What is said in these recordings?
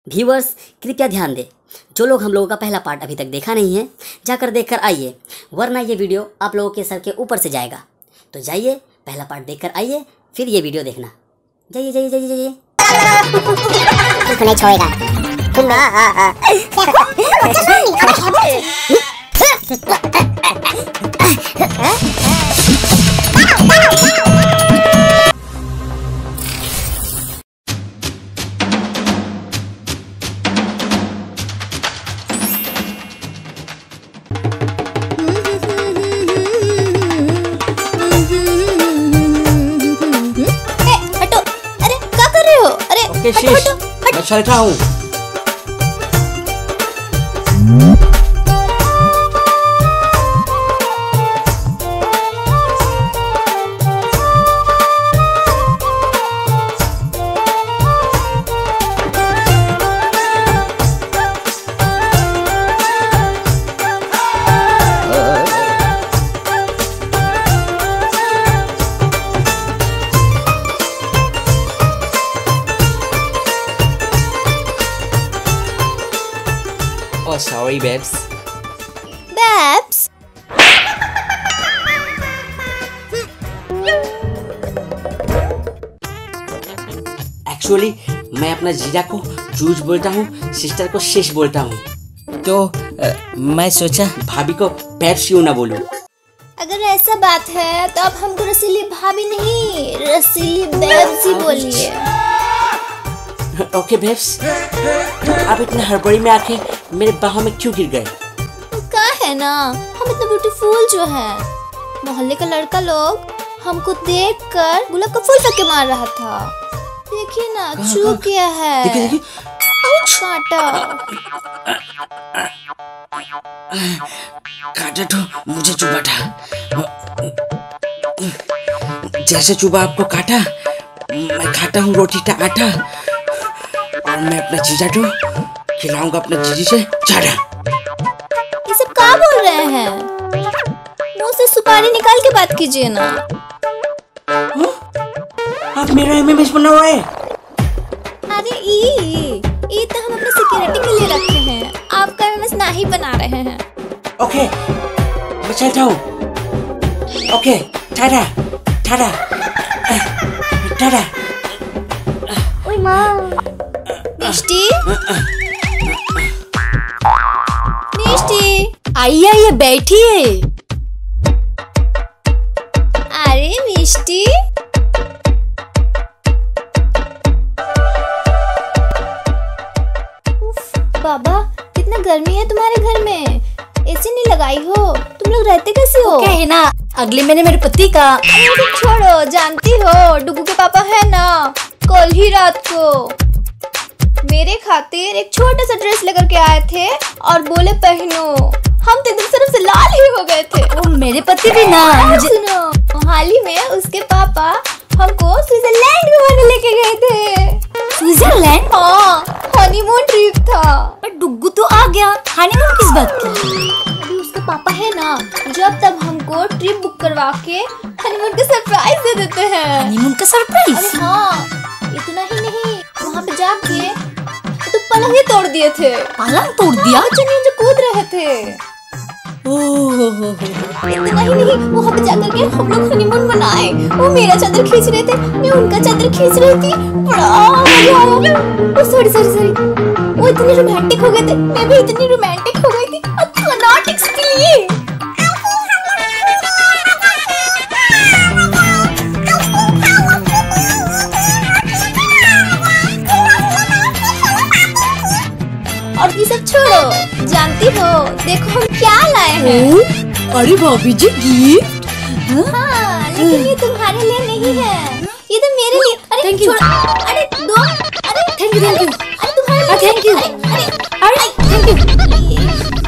Viewers कृपया ध्यान दें, जो लोग हम लोगों का पहला पार्ट अभी तक देखा नहीं है जाकर देखकर आइए, वरना ये वीडियो आप लोगों के सर के ऊपर से जाएगा। तो जाइए, पहला पार्ट देखकर आइए, फिर ये वीडियो देखना। जाइए जाइए जाइए जाइए। तुमको नहीं छोड़ेगा तुम शीश, मैं चल रहा हूँ। Oh, sorry, babes. Babes? Actually, मैं अपना जीजा को जूझ बोलता हूँ, सिस्टर को शीश बोलता हूँ। तो मैं सोचा भाभी को पेप्स क्यों ना बोलूं। अगर ऐसा बात है तो आप हमको रसीली भाभी नहीं, रसीली बेब्स ही बोलिए। ओके बेब्स, आप इतने हड़बड़ी में आके मेरे बाहों में क्यों गिर गए? क्या है ना, हम इतने ब्यूटीफुल जो हैं। मोहल्ले का लड़का लोग हमको देखकर गुलाब का फूल फेंक के मार रहा था। देखिए ना, छू किया है। देखिए देखिए, काटा काटा तो मुझे चुभा था। जैसे चुभा आपको काटा, मैं खाता हूँ रोटी का आटा, और मैं अपना जीजा को खिलाऊंगा अपने जीजी से चारा। ये सब क्या बोल रहे हैं? मुंह से सुपारी निकाल के बात कीजिए ना। आप मेरा एमएमएस बना हुआ है? अरे ये तो हम अपने सिक्योरिटी के लिए रखे हैं, आपका एमएमएस ना ही बना रहे हैं। ओके, मैं चलता हूँ। Okay, tata tata tata. ओए माँ, मिष्टी मिष्टी, आइए आइए बैठिए। अरे मिष्टी, बाबा कितना गर्मी है तुम्हारे घर में, एसी नहीं लगाई हो? तुम लोग रहते कैसे हो? क्या है ना, अगले महीने मेरे पति का। अरे तुम छोड़ो, जानती हो डुगू के पापा है ना, कल ही रात को मेरे खातिर एक छोटा सा ड्रेस लेकर के आए थे और बोले पहनो। हम तो एकदम तरफ से लाल ही हो गए थे। ओ, मेरे पति भी ना। मुझे सुनो, हाल ही में उसके पापा हमको स्विट्जरलैंड घुमाने लेके गए थे। स्विट्जरलैंड? हाँ, हनीमून ट्रिप था। पर डुग्गू तो आ गया, हनीमून किस बात की? अभी उसके पापा है ना, जब तब हमको ट्रिप बुक करवा के हनीमून का सरप्राइज दे देते हैं। हनीमून का सरप्राइज? अरे हाँ, इतना ही नहीं, वहाँ पे जाके तो पलंग ही तोड़ दिए थे। पलंग तोड़ दिया? बच्चे नीचे कूद रहे थे। इतना ही नहीं, वहाँ पे जाकर के हम लोग हनीमून मनाए। वो मेरा चादर खींच रहे थे, मैं उनका चादर खींच रही थी, बड़ा मजा आया। सॉरी सॉरी सॉरी, वो इतने रोमांटिक हो गए थे, मैं भी इतनी रोमांटिक हो गई थी। फनाटिक्स के लिए और ये सब छोड़ो, जानती हो देखो हम क्या लाए हैं। अरे भाभी जी, गिफ्ट? हाँ, लेकिन ये तुम्हारे लिए नहीं है, ये तो मेरे लिए। अरे थैंक यू। अरे दो, अरे थैंक यू थैंक यू। अरे तुम्हारे लिए। Thank you. अरे थैंक यू।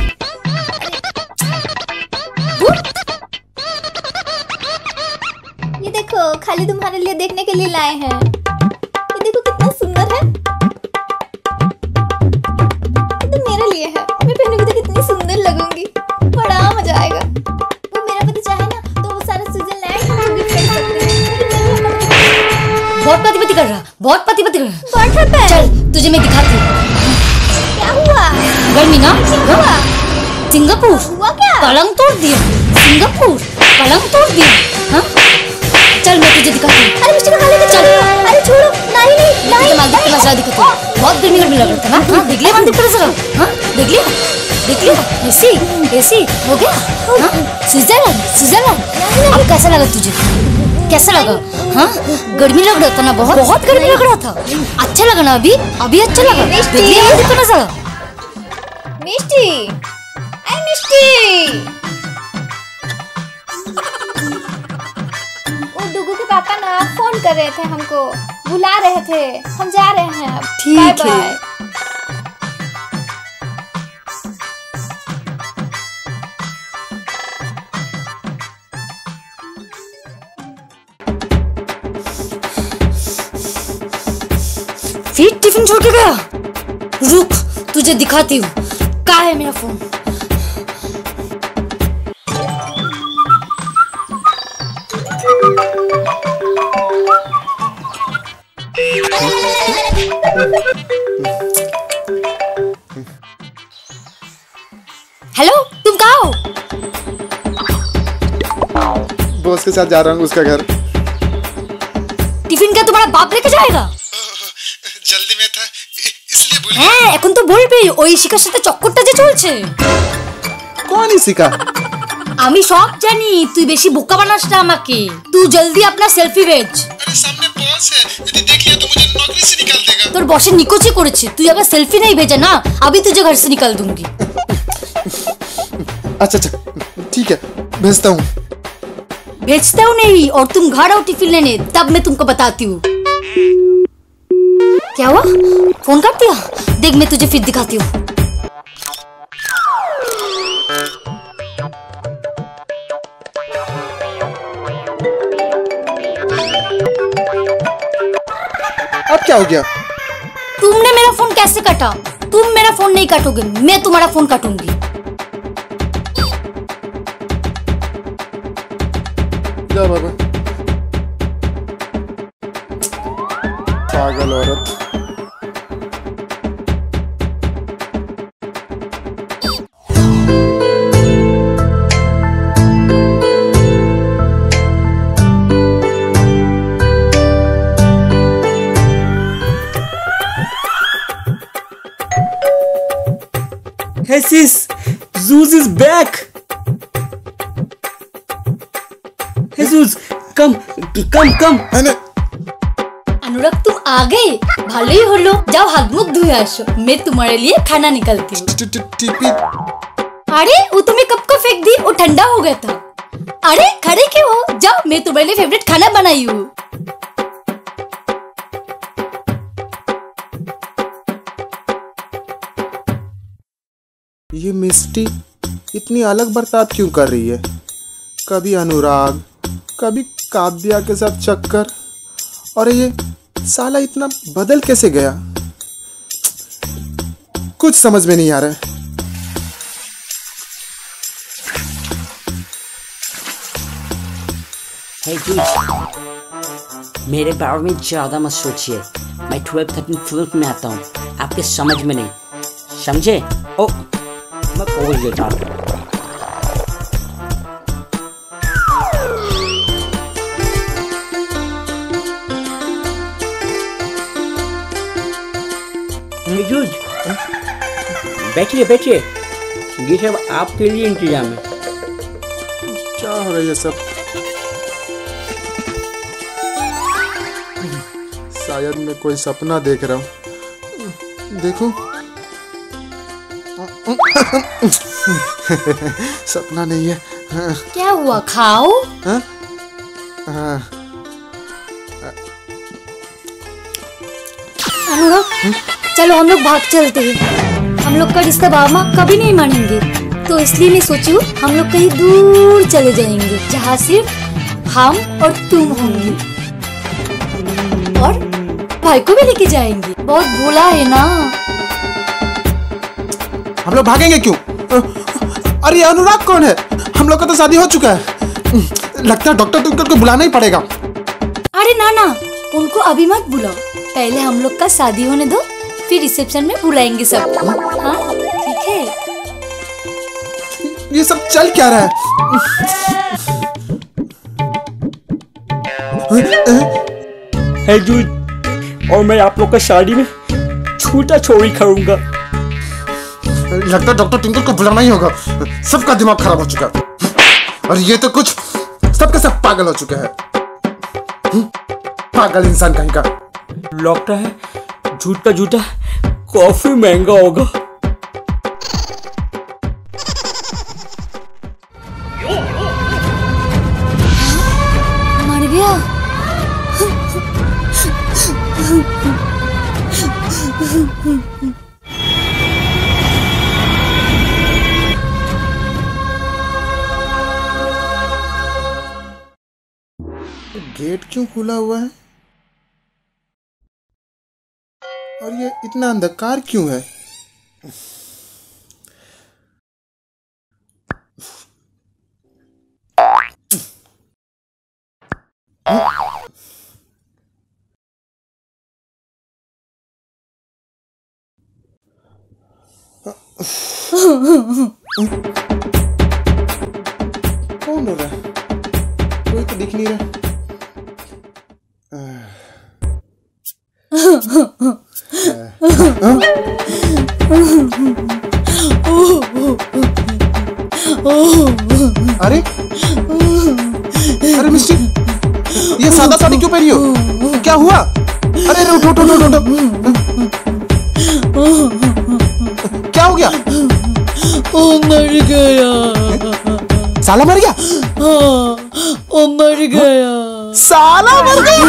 ये देखो, खाली तुम्हारे लिए देखने के लिए लाए हैं। ये देखो कितना सुंदर है। ये तो मेरे लिए है, मैं पहनूंगी तो कितनी सुंदर लगूंगी, बड़ा मजा आएगा। वो मेरा पति चाहे ना तो वो सारा स्विट्जरलैंड में भी खरीद सकते हैं। बहुत पति कर रहा। बहुत पति पति कर। व्हाट है? चल तुझे मैं दिखाती हूँ। क्या हुआ? गर्मी ना? क्या हुआ? सिंगापुर हुआ क्या? पलंग तोड़ दिया। सिंगापुर पलंग तोड़ दिया। हाँ चल मैं तुझे दिखाती हूँ। अरे मिस्टर खाली चल। अरे छोड़ो। नहीं नहीं नहीं। मालदीव के मजा दिखाती हूँ। बहुत गर्मी गर्मी लग रहा था ना। हाँ देख लिया मालदीव का नजारा। हाँ देख लिया देख लिया। एसी एसी हो गया। हाँ स्विट्जरलैंड स्विट्जरलैंड। अब कैसा लगा तुझे? कैसा लगा? हाँ गर्मी लग रहा था ना? बहुत बहुत गर्मी लग रहा था। अच्छा लगा ना? अभी अभी अच्छा लगा। देख लिया मालदीव का नजारा। मिस्टी आई मिस्टी। वो डुगू के पापा ना फोन कर रहे थे, हमको बुला रहे थे, हम जा रहे हैं अब। ठीक है। बाय। फिर टिफिन छोड़ के गया। रुक तुझे दिखाती हूँ। कहाँ है मेरा फोन? हेलो तुम कहाँ हो? बॉस के साथ जा रहा हूँ उसका घर। टिफिन क्या तुम्हारा बाप लेके जाएगा? जल्दी में था इसलिए भूल হ্যাঁ এখন তো বলবি ওই শিকার সাথে চক্করটা যে চলছে। कौन ही सीखा? আমি সব জানি, তুই বেশি বোকা বানাস না আমাকে। তুই জলদি अपना সেলফি भेज। अरे सामने बॉस है, यदि देखिए तो मुझे नौकरी से निकाल देगा। তোর বসে নিকোচি করেছে, তুই अगर सेल्फी नहीं भेजा ना अभी तुझे घर से निकाल दूंगी। अच्छा अच्छा ठीक है भेजता हूँ। भेजता हूँ नहीं और तुम घर आओ टिफिन लेने, तब मैं तुमको बताती हूँ। क्या हुआ? फोन कर दिया? देख मैं तुझे फिर दिखाती हूँ। अब क्या हो गया? तुमने मेरा फोन कैसे काटा? तुम मेरा फोन नहीं काटोगे, मैं तुम्हारा फोन काटूंगी। जा बाबा। पागल औरत। Hey sis, Zeus is back. Hey Zeus, come. मैंने अनुराग तुम आ गए, ভালোই হলো। যাও হাত মুখ ধুয়ে আসো, मैं तुम्हारे लिए खाना निकालती हूँ। टीपी अरे वो तुम्हें कब को फेंक दी? वो ठंडा हो गया था। अरे खड़े क्यों हो? जाओ मैं तुम्हारे लिए फेवरेट खाना बनाई हूँ। ये मिस्टी इतनी अलग बर्ताव क्यों कर रही है? कभी अनुराग, कभी काव्या के साथ चक्कर, और ये साला इतना बदल कैसे गया? कुछ समझ में नहीं आ रहा है। Hey Zeus, मेरे बारे में ज़्यादा मत सोचिए। मैं 12-13 फिल्म में आता हूँ, आपके समझ में नहीं, समझे? ओ मैं बोल देता हूँ। Zeus, बैठिए बैठिए, ये सब आपके लिए इंतजाम है। क्या हो रहा है ये सब? शायद मैं कोई सपना देख रहा हूँ। देखो सपना नहीं है। क्या हुआ? खाओ। हाँ? हाँ। अनुराग चलो हम लोग भाग चलते हैं। हम लोग का रिश्ता बाबा माँ कभी नहीं मानेंगे, तो इसलिए मैं सोची हूँ हम लोग कहीं दूर चले जाएंगे जहाँ सिर्फ हम और तुम होंगे, और भाई को भी लेके जाएंगे। बहुत भोला है ना। हम लोग भागेंगे क्यों? अरे अनुराग कौन है? हम लोग का तो शादी हो चुका है। लगता है डॉक्टर को बुलाना ही पड़ेगा। अरे ना ना, उनको अभी मत बुलाओ, पहले हम लोग का शादी होने दो, फिर रिसेप्शन में बुलाएंगे सबको। हाँ ठीक है। ये सब चल क्या रहा है? है जूझ, और मैं आप लोग का शादी में छूटा छोड़ी करूंगा। लगता है डॉक्टर टिंकल को बुलाना ही होगा, सबका दिमाग खराब हो चुका है। और ये तो कुछ सबके सब पागल हो चुके हैं। पागल इंसान कहीं का। लगता है झूठा झूठा कॉफी महंगा होगा। मर गया। गेट क्यों खुला हुआ है? और ये इतना अंधकार क्यों है? कौन हो रहा है? कोई तो दिख नहीं रहा। अरे अरे मिस्टी, ये सादा साड़ी क्यों पहनी हो? क्या हुआ? अरे उठो उठो उठो उठो। क्या हो गया? ओ मर गया। साला मर गया? हाँ, ओ मर गया। साला मर गया?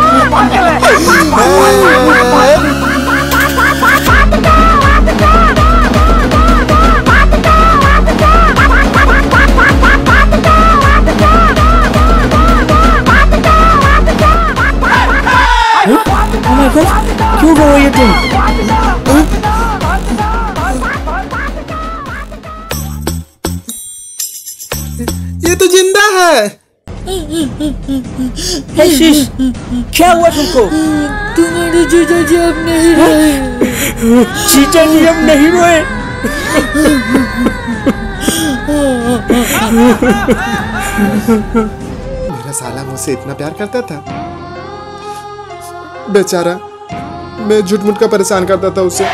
क्यों रो रही है तुम? ये तो जिंदा है। शीश, क्या हुआ तुमको? तुम्हारे जीजा जी अब नहीं रहे। जीजा जी अब नहीं रोए। मेरा साला मुझसे इतना प्यार करता था, बेचारा मैं झूठ मूठ का परेशान करता था उसे।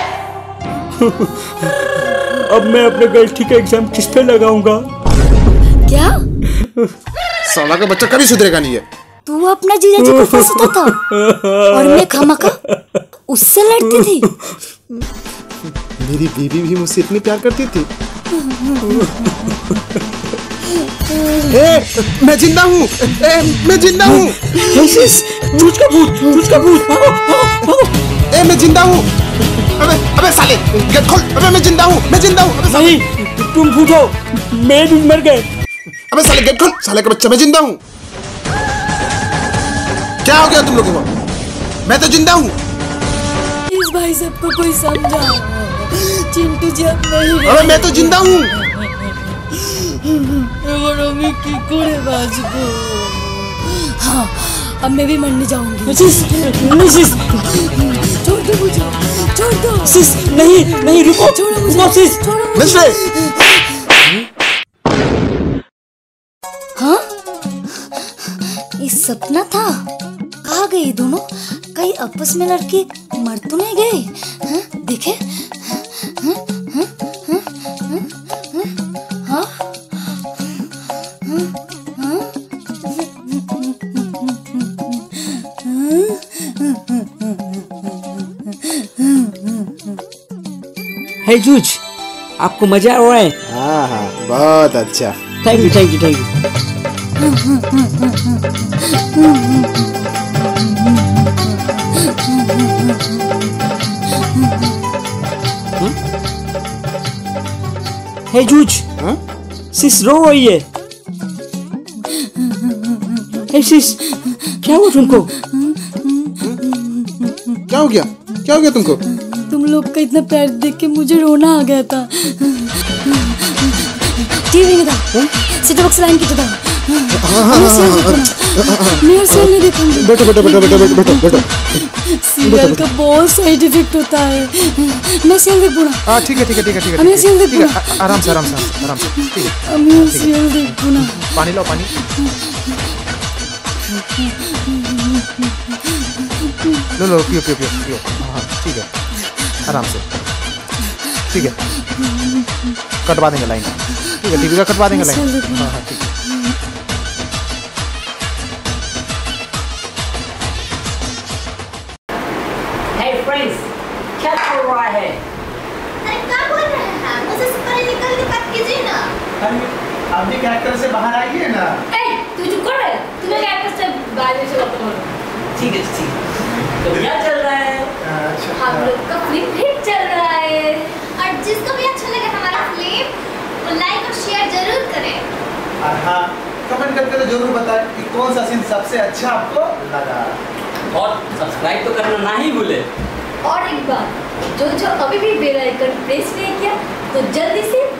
अब मैं अपने गलती का एग्जाम किस पे लगाऊंगा? क्या? साला का बच्चा कभी सुधरेगा नहीं है। तू अपना जीजा जी को फंसाता था और मैं खामखा उससे लड़ती थी। मेरी बीवी भी मुझसे इतनी प्यार करती थी। मैं जिंदा हूँ, मैं जिंदा हूँ। झूठ का भूत, झूठ का भूत, भागो, भागो, भागो। मैं जिंदा हूँ। अबे साले गेट खोल। अबे मैं जिंदा हूँ, मैं जिंदा हूँ। नहीं, तुम झूठ हो, मैं भी मर गए। अबे साले गेट खोल, साले का बच्चा, मैं जिंदा हूँ। क्या हो गया तुम लोगों को? मैं तो जिंदा हूँ। इस भाई सबको कोई समझा। चिंटू जी अब नहीं रहे। अबे मैं तो जिंदा हूँ। की कोड़े बाजको। हाँ, अब मैं भी मरने जाऊंगी। छोड़ दो मुझे, छोड़ दो। नहीं, नहीं, रुको, छोड़ो मुझे, रुको सिस। छोड़ो मुझे। हाँ, ये सपना था। कहाँ गए ये दोनों? कहीं आपस में लड़के मर तो नहीं गए? हाँ, देखे? हाँ, हाँ, हाँ, हाँ, हाँ, है जूझ, आपको मजा आ रहा है? हाँ हाँ, बहुत अच्छा। Thank you, thank you, thank you. है जूझ, सिस रो रही है। है सिस, क्या हुआ तुमको? क्या हो गया? क्या हो गया तुमको? तुम लोग का इतना प्यार देख के मुझे रोना आ गया था। टीवी में था, सेट बॉक्स लाइन की तो था। मैं नहीं देखूंगी। बैठो बैठो बैठो बैठो बैठो बैठो बैठो। सीरियल का बहुत साइड इफेक्ट होता है। मैं सीरियल देखूँ ना? हाँ ठीक है ठीक है ठीक है ठीक है हम ये सीरियल ठीक है देखूँ आराम से आराम से आराम से ठीक है हम ये सीरियल देखूँ ना? पानी लाओ पानी लो पियो पियो पियो पियो हाँ ठीक है आराम से ठीक है कटवा देंगे लाइन ठीक है टीवी का कटवा देंगे लाइन हाँ हाँ ठीक है Hey friends, क्या चल रहा है? अरे क्या बोल रहे हैं? मुझसे पहले निकल के बात कीजिए ना। आप भी कैरेक्टर से बाहर आइए ना तू चुप कर रहे? तुम्हें क्या करते बाहर से बात करो? ठीक है ठीक है। तो क्या चल रहा है? हम लोग का फिल्म हिट चल रहा है। और जिसको भी अच्छा लगे हमारा फिल्म वो लाइक और शेयर जरूर करें। हाँ कमेंट करके तो जरूर बताएं कि कौन सा सीन सबसे अच्छा आपको लगा और सब्सक्राइब तो करना ना ही भूले। और एक बात, जो अभी भी बेल आइकन प्रेस नहीं किया तो जल्दी से